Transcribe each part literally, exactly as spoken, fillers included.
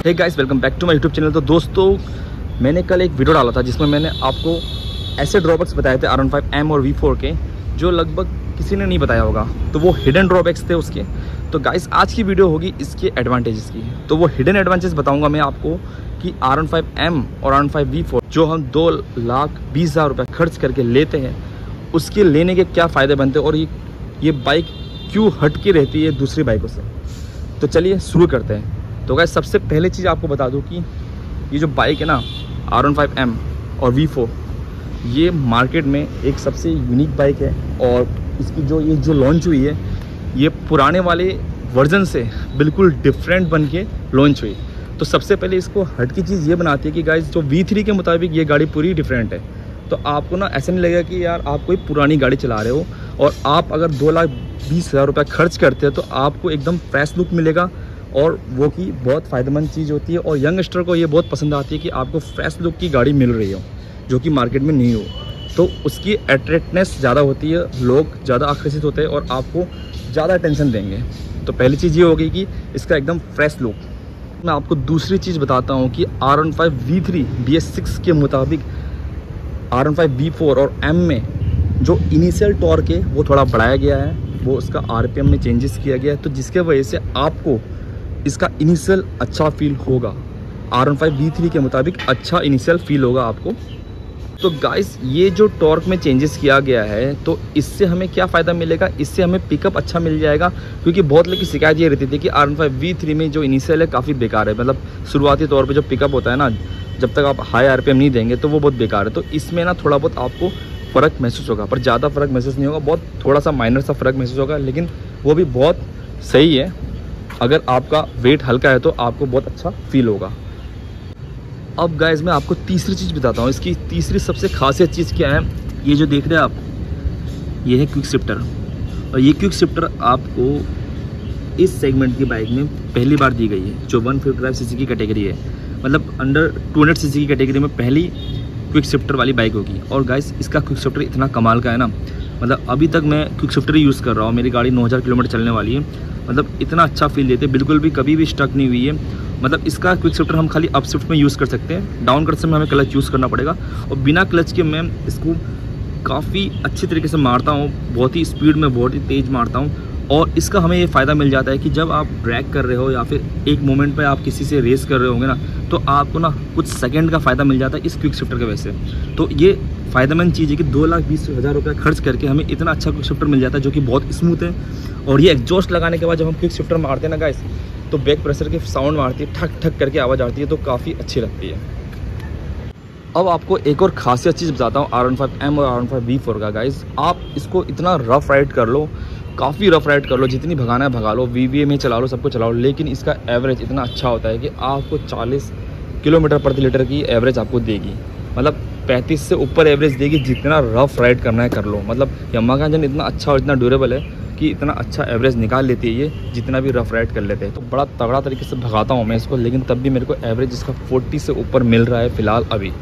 Hey guys, welcome back to my YouTube channel. तो दोस्तों, मैंने कल एक वीडियो डाला था जिसमें मैंने आपको ऐसे ड्रॉबैक्स बताए थे आर वन फाइव एम और वी फोर के जो लगभग किसी ने नहीं बताया होगा। तो वो हिडन ड्रॉबैक्स थे उसके। तो गाइस, आज की वीडियो होगी इसके एडवांटेजेस की। तो वो हिडन एडवांटेज बताऊंगा मैं आपको कि आर वन फाइव एम और R one five V four जो हम दो लाख बीस हज़ार रुपये खर्च करके लेते हैं, उसके लेने के क्या फ़ायदे बनते हैं और ये ये बाइक क्यों हट के रहती है दूसरी बाइकों से। तो चलिए शुरू करते हैं। तो गाइस, सबसे पहले चीज़ आपको बता दूं कि ये जो बाइक है ना आर वन फाइव एम और वी फोर, ये मार्केट में एक सबसे यूनिक बाइक है। और इसकी जो ये जो लॉन्च हुई है, ये पुराने वाले वर्जन से बिल्कुल डिफरेंट बन के लॉन्च हुई। तो सबसे पहले इसको हट की चीज़ ये बनाती है कि गाइस, जो वी थ्री के मुताबिक ये गाड़ी पूरी डिफरेंट है। तो आपको ना ऐसा नहीं लगेगा कि यार आप कोई पुरानी गाड़ी चला रहे हो। और आप अगर दो लाख बीस हज़ार रुपये खर्च करते हो तो आपको एकदम फ्रेश लुक मिलेगा। और वो की बहुत फ़ायदेमंद चीज़ होती है और यंगस्टर को ये बहुत पसंद आती है कि आपको फ्रेश लुक की गाड़ी मिल रही हो जो कि मार्केट में नहीं हो। तो उसकी अट्रैक्टनेस ज़्यादा होती है, लोग ज़्यादा आकर्षित होते हैं और आपको ज़्यादा अटेंशन देंगे। तो पहली चीज़ ये होगी कि इसका एकदम फ्रेश लुक। मैं आपको दूसरी चीज़ बताता हूँ कि R one five V three B S six के मुताबिक R one five V four और एम में जो इनिशियल टॉर्क है वो थोड़ा बढ़ाया गया है, वो उसका आर पी एम में चेंजेस किया गया है। तो जिसके वजह से आपको इसका इनिशियल अच्छा फील होगा। R one five V three के मुताबिक अच्छा इनिशियल फील होगा आपको। तो गाइस, ये जो टॉर्क में चेंजेस किया गया है, तो इससे हमें क्या फ़ायदा मिलेगा? इससे हमें पिकअप अच्छा मिल जाएगा। क्योंकि बहुत लोग की शिकायत ये रहती थी कि R one five V three में जो इनिशियल है काफ़ी बेकार है। मतलब शुरुआती तौर पे जो पिकअप होता है ना, जब तक आप हाई आर पी एम नहीं देंगे तो वो बहुत बेकार है। तो इसमें ना थोड़ा बहुत आपको फ़र्क महसूस होगा, पर ज़्यादा फ़र्क महसूस नहीं होगा। बहुत थोड़ा सा माइनर सा फ़र्क महसूस होगा, लेकिन वो भी बहुत सही है। अगर आपका वेट हल्का है तो आपको बहुत अच्छा फील होगा। अब गाइस, मैं आपको तीसरी चीज़ बताता हूँ। इसकी तीसरी सबसे खासियत चीज़ क्या है? ये जो देख रहे हैं आप, ये है क्विक शिफ्टर। और ये क्विक शिफ्टर आपको इस सेगमेंट की बाइक में पहली बार दी गई है, जो one fifty five C C की कैटेगरी है। मतलब under two hundred C C की कैटेगरी में पहली क्विक शिफ्टर वाली बाइक होगी। और गाइस, इसका क्विक शिफ्टर इतना कमाल का है ना, मतलब अभी तक मैं क्विक शिफ्टर ही यूज़ कर रहा हूँ। मेरी गाड़ी नौ हज़ार किलोमीटर चलने वाली है। मतलब इतना अच्छा फील देते, बिल्कुल भी कभी भी स्टक नहीं हुई है। मतलब इसका क्विक शिफ्टर हम खाली अप शिफ्ट में यूज़ कर सकते हैं, डाउन करते समय हमें क्लच यूज़ करना पड़ेगा। और बिना क्लच के मैं इसको काफ़ी अच्छी तरीके से मारता हूँ, बहुत ही स्पीड में, बहुत ही तेज़ मारता हूँ। और इसका हमें ये फ़ायदा मिल जाता है कि जब आप ब्रेक कर रहे हो या फिर एक मोमेंट पे आप किसी से रेस कर रहे होंगे ना, तो आपको ना कुछ सेकंड का फ़ायदा मिल जाता है इस क्विक शिफ्टर की वजह से। तो ये फ़ायदेमंद चीज़ है कि दो लाख बीस हज़ार रुपये खर्च करके हमें इतना अच्छा क्विक शिफ्टर मिल जाता है जो कि बहुत स्मूथ है। और ये एग्जॉस्ट लगाने के बाद जब हम क्विक शिफ्टर मारते हैं ना गाइस, तो बैक प्रेशर की साउंड मारती है, ठक ठक करके आवाज़ आती है, तो काफ़ी अच्छी लगती है। अब आपको एक और खासियत चीज़ बताता हूँ आर वन फाइव एम और R one five V four का। गाइस, आप इसको इतना रफ राइड कर लो, काफ़ी रफ राइड कर लो, जितनी भगाना है भगा लो, वी वी ए में चला लो, सबको चलाओ, लेकिन इसका एवरेज इतना अच्छा होता है कि आपको चालीस किलोमीटर प्रति लीटर की एवरेज आपको देगी। मतलब पैंतीस से ऊपर एवरेज देगी। जितना रफ राइड करना है कर लो। मतलब यामाहा का इंजन इतना अच्छा और इतना ड्यूरेबल है कि इतना अच्छा एवरेज निकाल लेती है ये, जितना भी रफ राइड कर लेते हैं। तो बड़ा तगड़ा तरीके से भगाता हूँ मैं इसको, लेकिन तब भी मेरे को एवरेज इसका चालीस से ऊपर मिल रहा है फ़िलहाल अभी।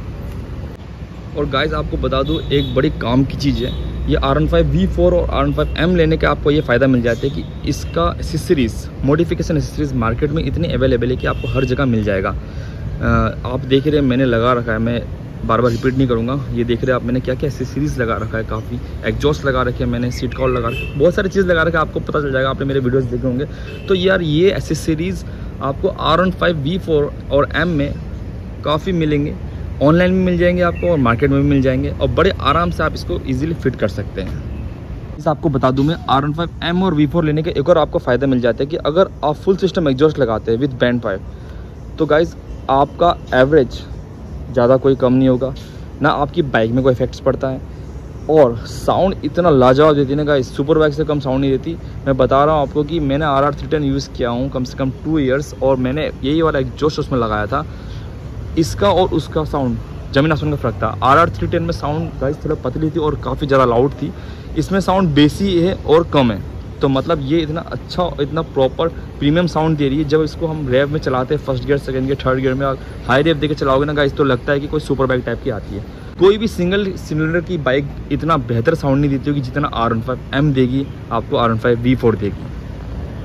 और गाइस, आपको बता दूँ एक बड़ी काम की चीज़ है, ये R one five V four और आर वन फाइव एम लेने के आपको ये फ़ायदा मिल जाता है कि इसका एसेसरीज़, मॉडिफिकेशन एसेसरीज़ मार्केट में इतनी अवेलेबल है कि आपको हर जगह मिल जाएगा। आप देख रहे हैं मैंने लगा रखा है, मैं बार बार रिपीट नहीं करूँगा। ये देख रहे हैं आप, मैंने क्या क्या एसेसरीज़ लगा रखा है, काफ़ी एग्जॉस्ट लगा रखे हैं मैंने, सीट कवर लगा रखे, बहुत सारी चीज़ लगा रखा है। आपको पता चल जाएगा, आपने मेरे वीडियोस देखे होंगे। तो यार, ये एसेसरीज़ आपको R one five V four और एम में काफ़ी मिलेंगे। ऑनलाइन में मिल जाएंगे आपको और मार्केट में भी मिल जाएंगे, और बड़े आराम से आप इसको ईजिली फिट कर सकते हैं। इस आपको बता दूं मैं, आर वन फाइव एम और वी फोर लेने के एक और आपको फ़ायदा मिल जाता है कि अगर आप फुल सिस्टम एग्जॉस्ट लगाते हैं विद बैंड पाइप, तो गाइज़ आपका एवरेज ज़्यादा कोई कम नहीं होगा, ना आपकी बाइक में कोई इफेक्ट्स पड़ता है। और साउंड इतना लाजवाब देती है ना गाइस, सुपर बाइक से कम साउंड नहीं देती। मैं बता रहा हूँ आपको कि मैंने R R three ten use किया हूँ कम से कम टू इयर्स, और मैंने यही वाला एग्जॉस्ट उसमें लगाया था। इसका और उसका साउंड जमीन आसमान का फ़र्क था। आर आर थ्री टेन में साउंड गाइस थोड़ा पतली थी और काफ़ी ज़्यादा लाउड थी। इसमें साउंड बेसी है और कम है। तो मतलब ये इतना अच्छा, इतना प्रॉपर प्रीमियम साउंड दे रही है। जब इसको हम रेव में चलाते हैं, first gear, second gear, third gear में हाई रेव देके चलाओगे ना गाइस, तो लगता है कि कोई सुपर बाइक टाइप की आती है। कोई भी सिंगल सिलेंडर की बाइक इतना बेहतर साउंड नहीं देती होगी जितना आर वन फाइव एम देगी, आपको R one five V four देगी।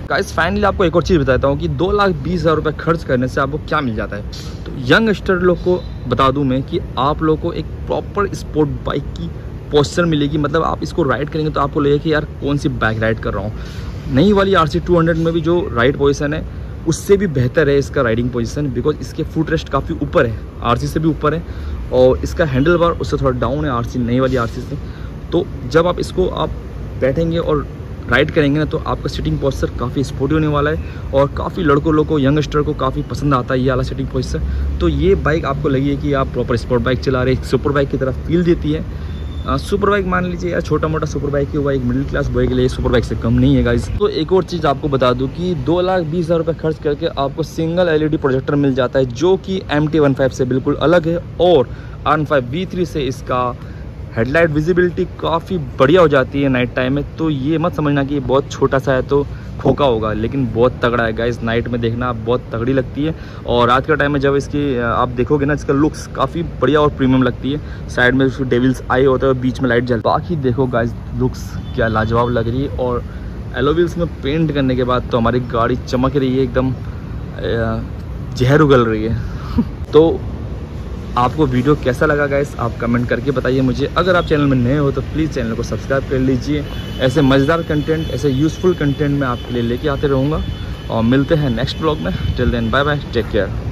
गाइस फाइनली आपको एक और चीज़ बताता हूँ कि दो लाख बीस हज़ार रुपये खर्च करने से आपको क्या मिल जाता है। तो यंगस्टर लोग को बता दूँ मैं कि आप लोग को एक प्रॉपर स्पोर्ट बाइक की पोस्चर मिलेगी। मतलब आप इसको राइड करेंगे तो आपको लगेगा कि यार कौन सी बाइक राइड कर रहा हूँ। नई वाली आर सी टू हंड्रेड में भी जो राइड पोजीशन है उससे भी बेहतर है इसका राइडिंग पोजीशन, बिकॉज इसके फुट रेस्ट काफ़ी ऊपर है, आरसी से भी ऊपर है, और इसका हैंडल बार उससे थोड़ा डाउन है आरसी नई वाली आरसी से। तो जब आप इसको आप बैठेंगे और राइड करेंगे ना तो आपका सिटिंग पोस्चर काफ़ी स्पोर्टी होने वाला है और काफ़ी लड़कों लोगों को, यंगस्टर को काफ़ी पसंद आता है ये वाला सिटिंग पोस्चर। तो ये बाइक आपको लगी कि आप प्रॉपर स्पोर्ट बाइक चला रहे, सुपर बाइक की तरफ फील देती है। आ, सुपर बाइक मान लीजिए यार, छोटा मोटा सुपर बाइक ही हुआ, एक मिडिल क्लास बॉय के लिए सुपर बाइक से कम नहीं है गाइस। तो एक और चीज़ आपको बता दूं कि दो लाख बीस हज़ार रुपये खर्च करके आपको सिंगल एलईडी प्रोजेक्टर मिल जाता है जो कि एम टी वन फाइव से बिल्कुल अलग है, और R one five V three से इसका हेडलाइट विजिबिलिटी काफ़ी बढ़िया हो जाती है नाइट टाइम में। तो ये मत समझना कि ये बहुत छोटा सा है तो खोखा होगा, लेकिन बहुत तगड़ा है गाइस। नाइट में देखना बहुत तगड़ी लगती है, और रात के टाइम में जब इसकी आप देखोगे ना इसका लुक्स काफ़ी बढ़िया और प्रीमियम लगती है। साइड में उसको डेविल्स आई होता है और बीच में लाइट जल, बाकी देखो गाइस लुक्स क्या लाजवाब लग रही है। और एलोविल्स में पेंट करने के बाद तो हमारी गाड़ी चमक रही है, एकदम जहर उगल रही है। तो आपको वीडियो कैसा लगा गाइस आप कमेंट करके बताइए मुझे। अगर आप चैनल में नए हो तो प्लीज़ चैनल को सब्सक्राइब कर लीजिए। ऐसे मज़ेदार कंटेंट, ऐसे यूज़फुल कंटेंट मैं आपके लिए लेके आते रहूँगा, और मिलते हैं नेक्स्ट ब्लॉग में। Till then bye bye, take care.